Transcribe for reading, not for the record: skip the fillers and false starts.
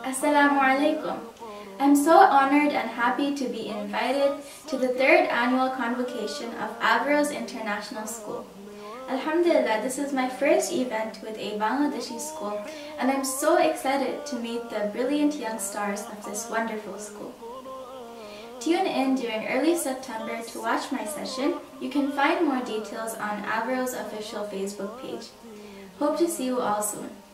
Assalamu alaikum. I'm so honored and happy to be invited to the 3rd annual convocation of Averroes International School. Alhamdulillah, this is my first event with a Bangladeshi school, and I'm so excited to meet the brilliant young stars of this wonderful school. Tune in during early September to watch my session. You can find more details on Averroes' official Facebook page. Hope to see you all soon.